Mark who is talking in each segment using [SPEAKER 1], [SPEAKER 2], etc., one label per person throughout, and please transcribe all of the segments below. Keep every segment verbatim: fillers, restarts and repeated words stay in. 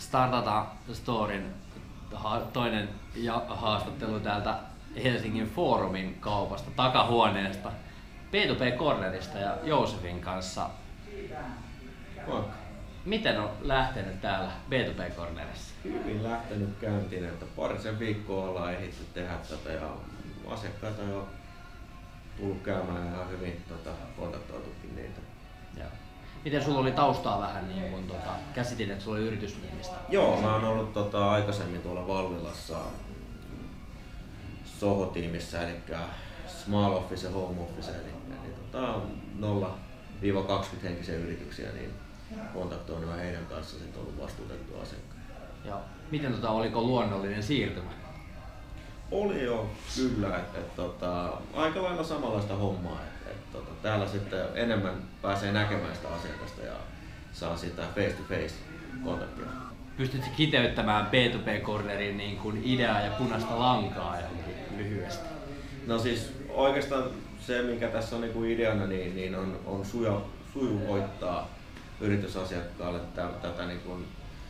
[SPEAKER 1] Startata Storyn toinen haastattelu täältä Helsingin Foorumin kaupasta, takahuoneesta, B two B Cornerista ja Joosefin kanssa.
[SPEAKER 2] Moikka.
[SPEAKER 1] Miten on lähtenyt täällä B two B Cornerissa?
[SPEAKER 2] Hyvin lähtenyt käyntiin, että parisen viikkoa ollaan ehditty tehdä tätä ja asiakkaita on jo tullut käymään ihan hyvin tota, kontaktoitukin niitä.
[SPEAKER 1] Joo. Miten sulla oli taustaa vähän, niin kun tota, käsitin, että sulla oli yritysmyynnistä?
[SPEAKER 2] Joo, mä oon ollut tota, aikaisemmin tuolla Valvilassa Soho-tiimissä, eli Small Office ja Home Office, eli, eli tota, nolla kaksikymmentä henkisiä yrityksiä, niin kontaktoin mä heidän kanssa sitten ollut vastuutettu asiakkaita.
[SPEAKER 1] Joo. Miten tota, oliko luonnollinen siirtymä?
[SPEAKER 2] Oli jo kyllä, että et, tota, aika lailla samanlaista hommaa. Et, et, tota, täällä sitten enemmän pääsee näkemään sitä asiakasta ja saa sitä face to face kontaktia.
[SPEAKER 1] Pystytkö kiteyttämään B two B Cornerin niin kuin ideaa ja punaista lankaa johonkin lyhyesti?
[SPEAKER 2] No siis oikeastaan se, mikä tässä on niin kuin ideana, niin, niin on, on suja, sujuvoittaa yritysasiakkaalle tätä niin kuin,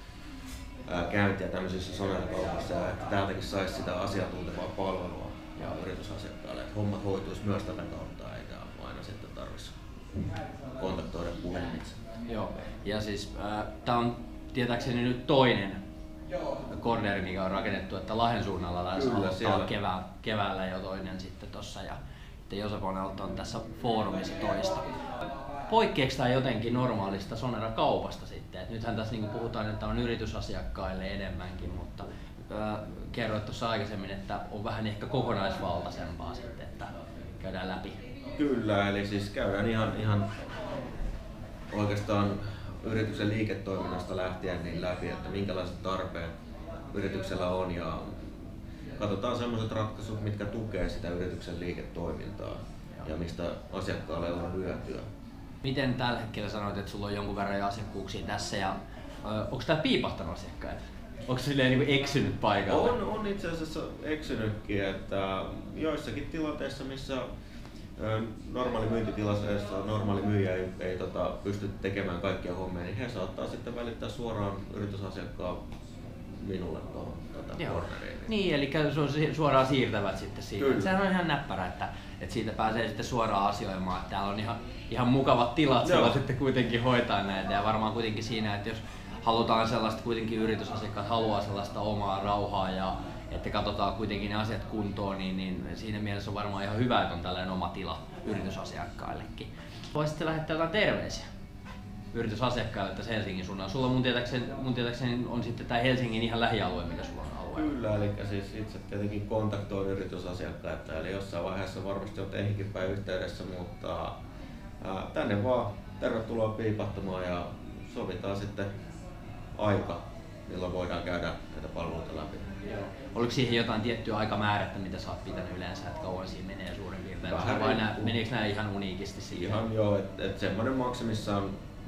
[SPEAKER 2] ää, käyntiä tämmöisissä Sonera-kaupassa, että täältäkin saisi sitä asiantuntevaa palvelua ja yritysasiakkaalle, että hommat hoituisi myös tätä kautta eikä aina sitten tarvitsisi kontaktoida puhelimitse.
[SPEAKER 1] Joo, ja siis äh, tää on tietääkseni nyt toinen corneri, mikä on rakennettu, että Lahden suunnalla taisi aloittaa kevää, keväällä jo toinen sitten tossa ja Josef on tässä Foorumissa toista. Poikkeeksi tämä jotenkin normaalista Sonera-kaupasta sitten? Et nythän tässä niinku puhutaan, että on yritysasiakkaille enemmänkin, mutta äh, kerroit tuossa aikaisemmin, että on vähän ehkä kokonaisvaltaisempaa sitten, että käydään läpi.
[SPEAKER 2] Kyllä, eli siis käydään ihan, ihan oikeastaan yrityksen liiketoiminnasta lähtien niin läpi, että minkälaiset tarpeet yrityksellä on ja katsotaan sellaiset ratkaisut, mitkä tukee sitä yrityksen liiketoimintaa ja mistä asiakkaalle on hyötyä.
[SPEAKER 1] Miten tällä hetkellä sanoit, että sulla on jonkun verran asiakkuuksia tässä ja ö, onko tää piipahtanut asiakkaita? Onko se silleen niin eksynyt paikalle?
[SPEAKER 2] On, on itse asiassa eksynytkin, että joissakin tilanteissa, missä normaali myyntitilanteessa normaali myyjä ei, ei tota, pysty tekemään kaikkia hommia, niin he saattaa sitten välittää suoraan yritysasiakkaan minulle tuohon tota, corneriin.
[SPEAKER 1] Niin, eli suoraan siirtävät sitten siitä. Kyllä. Sehän on ihan näppärä, että, että siitä pääsee sitten suoraan asioimaan. Että täällä on ihan, ihan mukavat tilat sulla sitten kuitenkin hoitaa näitä ja varmaan kuitenkin siinä, että jos halutaan sellaista, kuitenkin yritysasiakkaat haluaa sellaista omaa rauhaa ja että katsotaan kuitenkin ne asiat kuntoon, niin, niin siinä mielessä on varmaan ihan hyvä, että on tällainen oma tila yritysasiakkaillekin. Voisitte lähettää jotain terveisiä yritysasiakkaille tässä Helsingin suunnalla. Sulla mun tietääkseni, mun tietääkseni on sitten tämä Helsingin ihan lähialue, mikä sulla on alueella.
[SPEAKER 2] Kyllä, eli siis itse tietenkin kontaktoin yritysasiakkaita, eli jossain vaiheessa varmasti on teihinkin päin yhteydessä, mutta ää, tänne vaan tervetuloa piipahtumaan ja sovitaan sitten aika, milloin voidaan käydä näitä palveluita läpi.
[SPEAKER 1] Joo. Oliko siihen jotain tiettyä aikamäärättä, mitä sä oot pitänyt yleensä, että kauan siinä menee suurin piirtein?
[SPEAKER 2] Vähän
[SPEAKER 1] vai nää, meneekö nämä ihan uniikisti siihen?
[SPEAKER 2] Ihan joo, että et semmoinen maksimissaan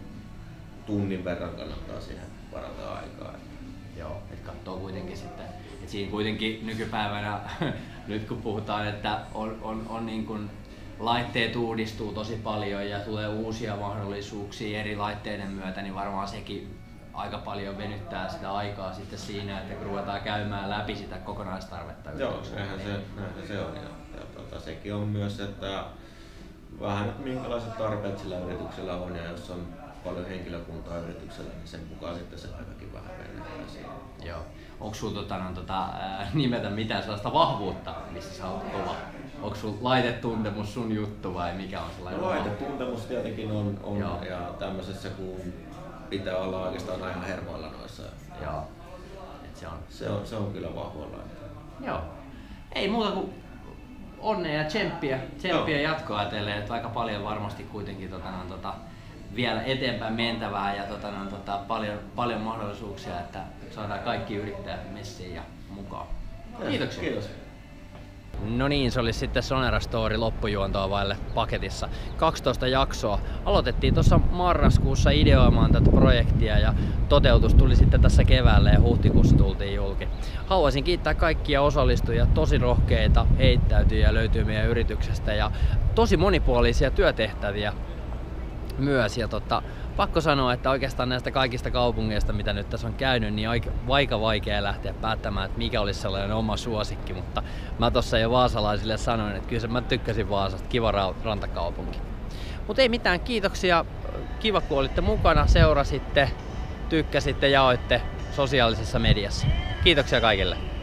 [SPEAKER 2] tunnin verran kannattaa siihen varata aikaa.
[SPEAKER 1] Joo, että katsoo kuitenkin sitten, että siinä kuitenkin nykypäivänä, nyt kun puhutaan, että on, on, on niin kuin laitteet uudistuu tosi paljon ja tulee uusia mahdollisuuksia eri laitteiden myötä, niin varmaan sekin aika paljon venyttää sitä aikaa sitten siinä, että kun ruvetaan käymään läpi sitä kokonaistarvetta.
[SPEAKER 2] Joo, näinhän se, näinhän se on. Ja, ja tota, sekin on myös, että vähän minkälaiset tarpeet sillä yrityksellä on ja jos on paljon henkilökuntaa yrityksellä, niin sen mukaan sitten se aikakin vähän venyttää siinä.
[SPEAKER 1] Joo. Onko sulla tota, no, tota, ää, nimetä mitään sellaista vahvuutta, missä sä oot kova? Onko sulla laitetuntemus sun juttu vai mikä on sellainen?
[SPEAKER 2] No, laitetuntemus tietenkin on, on ja tämmöisessä kun pitää olla oikeastaan aina hermoilla noissa.
[SPEAKER 1] Joo. Et se, on.
[SPEAKER 2] Se, on, se on kyllä vahvoilla.
[SPEAKER 1] Joo. Ei muuta kuin onnea ja tsemppiä, tsemppiä jatkoa ajatellen, että aika paljon varmasti kuitenkin tota, no, tota, vielä eteenpäin mentävää ja tota, no, tota, paljon, paljon mahdollisuuksia, että saadaan kaikki yrittäjät messiin ja mukaan. Kiitoksia.
[SPEAKER 2] Kiitos.
[SPEAKER 1] No niin, se oli sitten Sonera Story loppujuontoa vaille paketissa. kaksitoista jaksoa. Aloitettiin tuossa marraskuussa ideoimaan tätä projektia ja toteutus tuli sitten tässä keväällä ja huhtikuussa tultiin julki. Haluaisin kiittää kaikkia osallistujia, tosi rohkeita heittäytyjiä löytyy meidän yrityksestä ja tosi monipuolisia työtehtäviä myös. Ja tota, pakko sanoa, että oikeastaan näistä kaikista kaupungeista, mitä nyt tässä on käynyt, niin on aika vaikea lähteä päättämään, että mikä olisi sellainen oma suosikki, mutta mä tossa jo vaasalaisille sanoin, että kyllä mä tykkäsin Vaasasta, kiva rantakaupunki. Mutta ei mitään, kiitoksia, kiva kun olitte mukana, seurasitte, tykkäsitte, jaoitte sosiaalisessa mediassa. Kiitoksia kaikille.